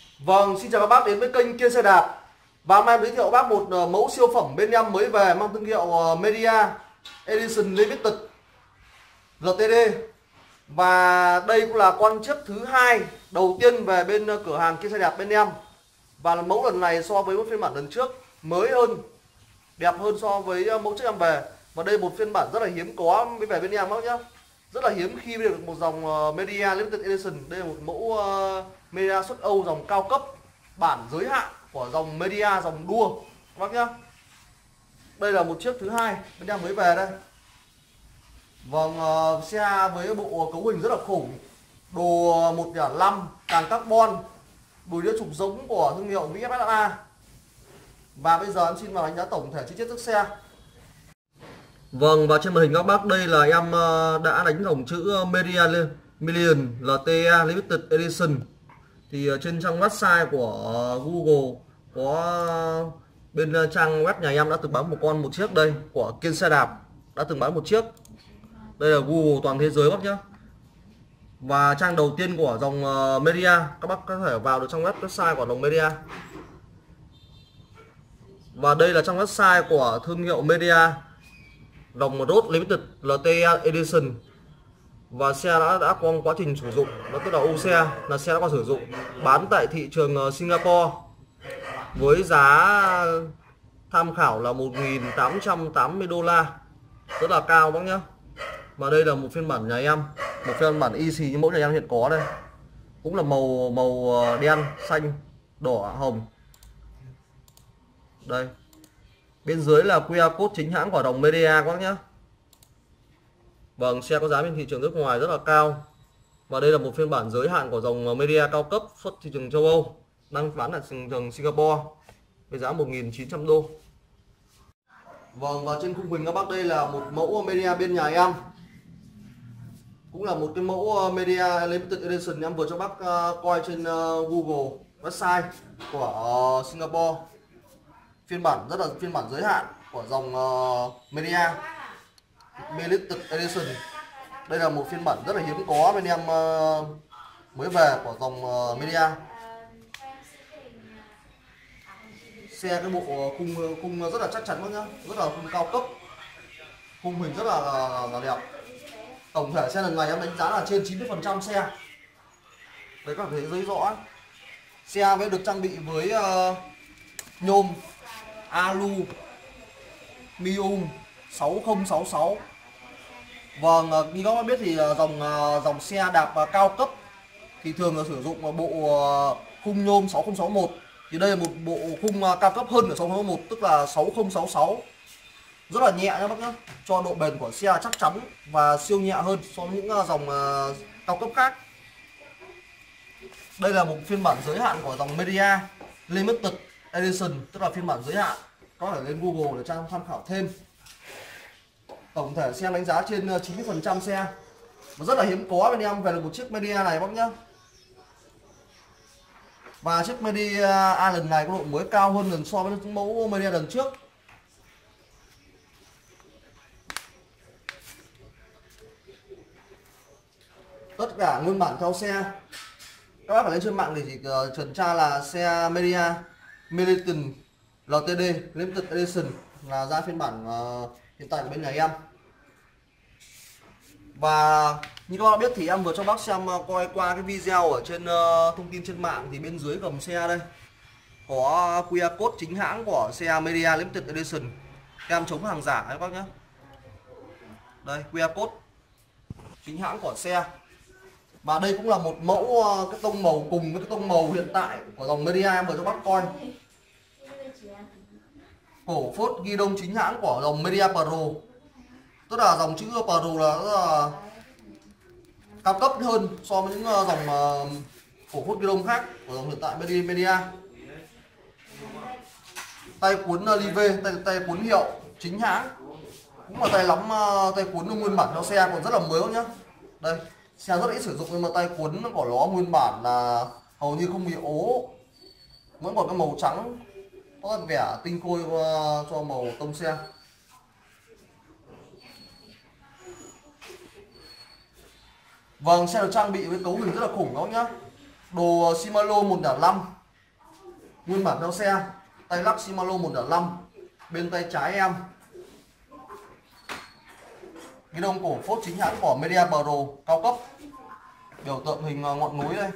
Vâng, xin chào các bác đến với kênh Kia Xe Đạp. Và hôm nay em giới thiệu bác một mẫu siêu phẩm bên em mới về mang thương hiệu Media Edition Limited LTD. Và đây cũng là con chiếc thứ hai đầu tiên về bên cửa hàng Kia Xe Đạp bên em. Và mẫu lần này so với một phiên bản lần trước mới hơn, đẹp hơn so với mẫu trước em về. Và đây một phiên bản rất là hiếm có mới về bên em bác nhá. Rất là hiếm khi được một dòng Media Limited Edition. Đây là một mẫu Media xuất Âu dòng cao cấp, bản giới hạn của dòng Media dòng đua các bác nhá. Đây là một chiếc thứ hai bên em mới về đây. Vâng, xe với bộ cấu hình rất là khủng, đồ 1.5 càng carbon, đùi đĩa trục giống của thương hiệu VFSA. Và bây giờ em xin vào đánh giá tổng thể chi tiết chiếc xe. Vâng, và trên màn hình các bác đây là em đã đánh dòng chữ Media Million LTE Limited Edition. Thì trên trang website của Google có bên trang web nhà em đã từng bán một chiếc đây của Kia Xe Đạp, đã từng bán một chiếc. Đây là Google toàn thế giới bác nhá. Và trang đầu tiên của dòng Media, các bác có thể vào được trong website của dòng Media. Và đây là trang website của thương hiệu Media dòng Road Limited LTE Edition. Và xe đã qua quá trình sử dụng, nó tức là ô xe, là xe đã qua sử dụng, bán tại thị trường Singapore với giá tham khảo là 1.880 đô la, rất là cao bác nhá. Và đây là một phiên bản nhà em, một phiên bản y xì như mẫu nhà em hiện có đây, cũng là màu đen, xanh, đỏ, hồng. Đây, bên dưới là QR code chính hãng của dòng Media các bác nhá. Vâng, xe có giá bên thị trường nước ngoài rất là cao. Và đây là một phiên bản giới hạn của dòng Media cao cấp xuất thị trường châu Âu, đang bán ở thị trường Singapore với giá 1.900 đô. Vâng, và trên khung hình các bác đây là một mẫu Media bên nhà em, cũng là một cái mẫu Media Limited Edition em vừa cho bác coi trên Google website của Singapore. Phiên bản rất là phiên bản giới hạn của dòng Media Limited Edition. Đây là một phiên bản rất là hiếm có bên em mới về của dòng Media. Xe cái bộ khung rất là chắc chắn nhá, rất là khung cao cấp, khung hình rất là đẹp. Tổng thể xe lần này em đánh giá là trên 90% xe. Đấy, các bạn thấy giấy rõ. Xe mới được trang bị với nhôm aluminum 6066. Vâng, như các bạn biết thì dòng xe đạp cao cấp thì thường là sử dụng bộ khung nhôm 6061. Thì đây là một bộ khung cao cấp hơn của 6061, tức là 6066. Rất là nhẹ nha bác nhá, cho độ bền của xe chắc chắn và siêu nhẹ hơn so với những dòng cao cấp khác. Đây là một phiên bản giới hạn của dòng Media Limited Edition, tức là phiên bản giới hạn. Có thể lên Google để tham khảo thêm. Tổng thể xe đánh giá trên 90% xe. Và rất là hiếm có bên em về được một chiếc Media này bác nhá. Và chiếc Media lần này có độ mới cao hơn lần so với mẫu Media lần trước. Tất cả nguyên bản theo xe. Các bác phải lên trên mạng để chỉ chuẩn tra là xe Media Militon LTD Limited Edition là ra phiên bản hiện tại của bên nhà em. Và như các bạn biết thì em vừa cho bác xem coi qua cái video ở trên thông tin trên mạng, thì bên dưới gầm xe đây có QR code chính hãng của xe Media Limited Edition, kem chống hàng giả các bác nhé. Đây QR code chính hãng của xe. Và đây cũng là một mẫu cái tông màu cùng với cái tông màu hiện tại của dòng Media em vừa cho bác coi. Cổ phốt ghi đông chính hãng của dòng Media Pro, tức là dòng chữ Pro là rất là cao cấp hơn so với những dòng cổ phốt ghi đông khác của dòng hiện tại Media. Tay cuốn live, tay cuốn hiệu chính hãng, cũng là tay cuốn nguyên bản cho xe còn rất là mới nhá. Đây, xe rất ít sử dụng nhưng mà tay cuốn của nó nguyên bản là hầu như không bị ố, vẫn còn cái màu trắng, có vẻ tinh khôi cho màu tông xe. Vâng, xe được trang bị với cấu hình rất là khủng đó nhá. Đồ Shimano 105 nguyên bản theo xe, tay lắc Shimano 105. Bên tay trái em ghi đông cổ phốt chính hãng của Media Pro cao cấp, biểu tượng hình ngọn núi đây.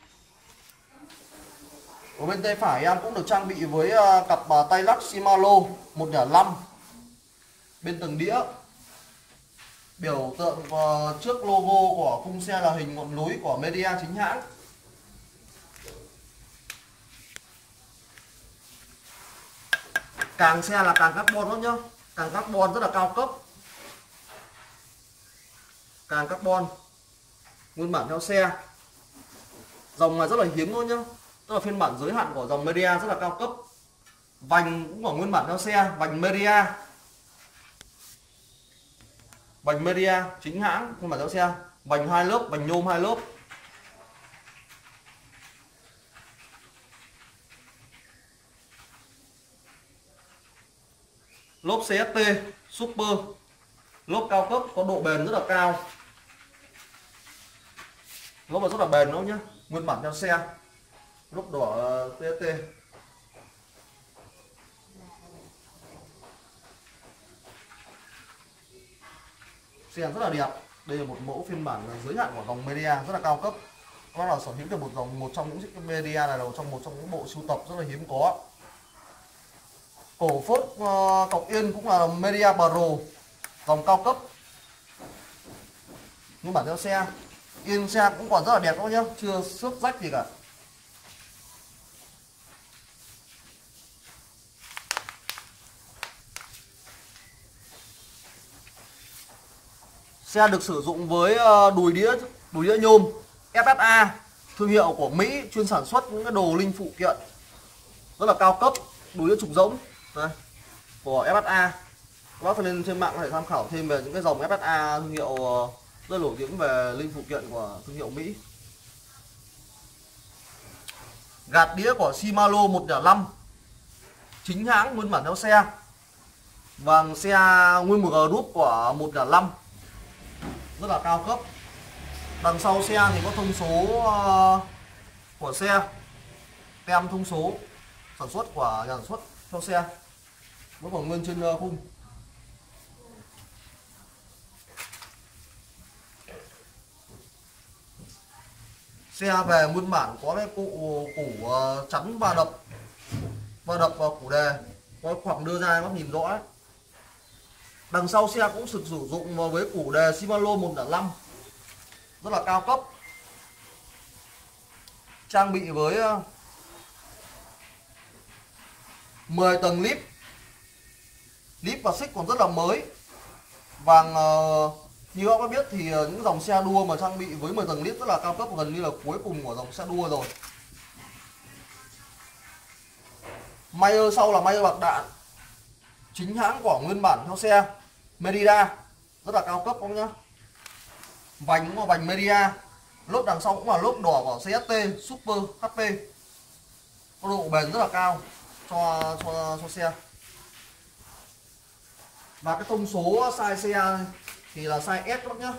Ở bên tay phải em cũng được trang bị với cặp tay lắc Shimano 105 bên tầng đĩa, biểu tượng trước logo của khung xe là hình ngọn núi của Media chính hãng. Càng xe là càng carbon đó nhá, càng carbon rất là cao cấp, càng carbon nguyên bản theo xe. Dòng này rất là hiếm luôn nhá, tức là phiên bản giới hạn của dòng Media rất là cao cấp. Vành cũng của nguyên bản theo xe, vành Media chính hãng nguyên bản theo xe, vành 2 lớp, vành nhôm 2 lớp. Lốp CST Super, lốp cao cấp có độ bền rất là cao. Lốp là rất là bền đó nhá, nguyên bản theo xe, lốp đỏ CST. Xe rất là đẹp. Đây là một mẫu phiên bản giới hạn của dòng Media rất là cao cấp. Các bác nào sở hữu được một trong những chiếc Media này là một trong những bộ sưu tập rất là hiếm có. Cổ phốt cọc yên cũng là Media Pro, dòng cao cấp nguyên bản theo xe. Yên xe cũng còn rất là đẹp đó nhá, chưa xước rách gì cả. Xe được sử dụng với đùi đĩa nhôm FSA, thương hiệu của Mỹ, chuyên sản xuất những cái đồ linh phụ kiện rất là cao cấp. Đùi đĩa trục rỗng đây, của FSA. Các bác lên trên mạng có thể tham khảo thêm về những cái dòng FSA, thương hiệu rất nổi tiếng về linh phụ kiện của thương hiệu Mỹ. Gạt đĩa của Shimano 105 chính hãng nguyên bản theo xe. Và xe nguyên một group của 105 rất là cao cấp. Đằng sau xe thì có thông số của xe, tem thông số sản xuất của nhà sản xuất theo xe, vẫn còn nguyên trên khung. Xe về nguyên bản có cái củ chắn va đập vào củ đề, có khoảng đưa ra nó nhìn rõ ấy. Đằng sau xe cũng sử dụng với củ đề Shimano 105 rất là cao cấp, trang bị với 10 tầng líp và xích còn rất là mới. Và như các bác biết thì những dòng xe đua mà trang bị với 10 tầng líp rất là cao cấp, gần như là cuối cùng của dòng xe đua rồi. Mayer sau là Mayer bạc đạn, chính hãng của nguyên bản theo xe Merida, rất là cao cấp không nhá. Vành cũng là vành Media, lốp đằng sau cũng là lốp đỏ của CST Super HP, có độ bền rất là cao cho xe. Và cái thông số size xe thì là size S các bác nhá.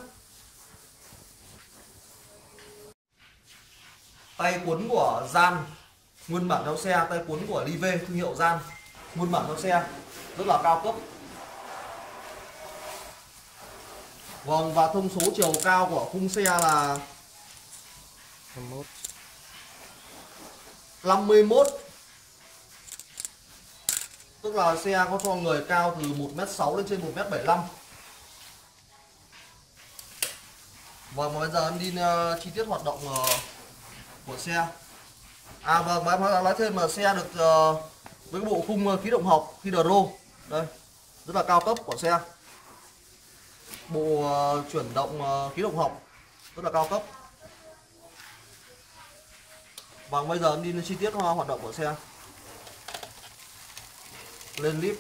Tay cuốn của Gian nguyên bản theo xe, tay cuốn của Live thương hiệu Gian nguyên bản theo xe, rất là cao cấp. Vâng, và thông số chiều cao của khung xe là 51, tức là xe có cho người cao từ 1m6 lên trên 1m75. Vâng, và bây giờ em đi chi tiết hoạt động của xe. À vâng, và em nói thêm là xe được với bộ khung khí động học Hydro đây, rất là cao cấp của xe. Bộ chuyển động khí động học rất là cao cấp. Và bây giờ em đi chi tiết hoạt động của xe. Lên clip.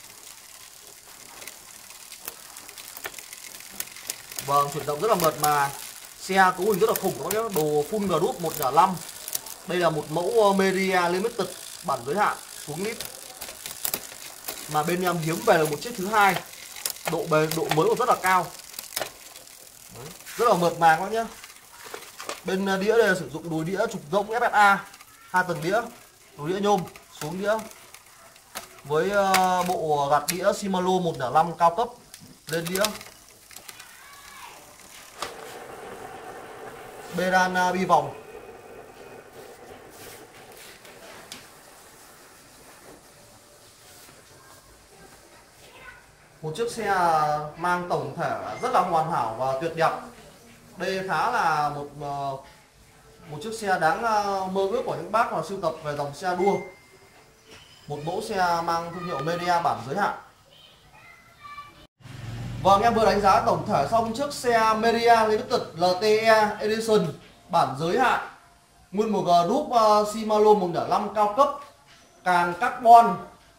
Vâng, chuyển động rất là mượt mà. Xe cấu hình rất là khủng các bác nhé. Đồ full group 105. Đây là một mẫu Media Limited bản giới hạn xuống clip, mà bên em hiếm về là một chiếc thứ hai. Độ mới còn rất là cao. Đấy, rất là mượt mà các bác nhé. Bên đĩa đây là sử dụng đùi đĩa trục rỗng FSA 2 tầng đĩa, đùi đĩa nhôm xuống đĩa với bộ gạt đĩa Shimano 105 cao cấp lên đĩa. Beran bi vòng. Một chiếc xe mang tổng thể rất là hoàn hảo và tuyệt đẹp. Đây khá là một chiếc xe đáng mơ ước của những bác mà sưu tập về dòng xe đua. Một mẫu xe mang thương hiệu Media bản giới hạn. Vâng, em vừa đánh giá tổng thể xong chiếc xe Media Limited LTE Edition bản giới hạn, nguyên một group Shimano 105 cao cấp, càng carbon,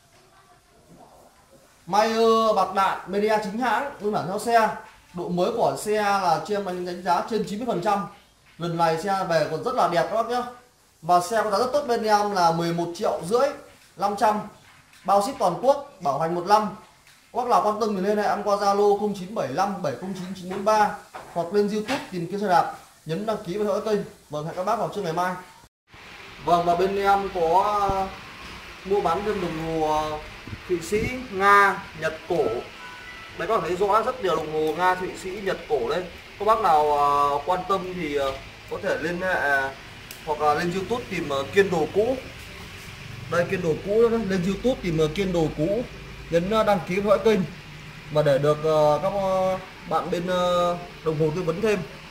Mayer bạc đạn, Media chính hãng, nguyên bản theo xe. Độ mới của xe là trên đánh giá trên 90%. Lần này xe về còn rất là đẹp các bác nhé. Và xe có giá rất tốt bên em là 11.500.000, bao ship toàn quốc, bảo hành 1 năm. Các bác nào quan tâm thì liên hệ em qua Zalo 0975 709 943 hoặc lên YouTube tìm kiếm xe đạp, nhấn đăng ký và theo dõi kênh. Vâng, hẹn các bác vào trưa ngày mai. Vâng, và bên em có mua bán thêm đồng hồ Thụy Sĩ, Nga, Nhật cổ. Đấy, các bạn thấy rõ rất nhiều đồng hồ Nga, Thụy Sĩ, Nhật cổ đây. Các bác nào quan tâm thì có thể liên hệ hoặc là lên YouTube tìm Kiên Đồ Cũ. Đây, Kiên Đồ Cũ, lên YouTube tìm Kiên Đồ Cũ, nhấn đăng ký theo dõi kênh và để được các bạn bên đồng hồ tư vấn thêm.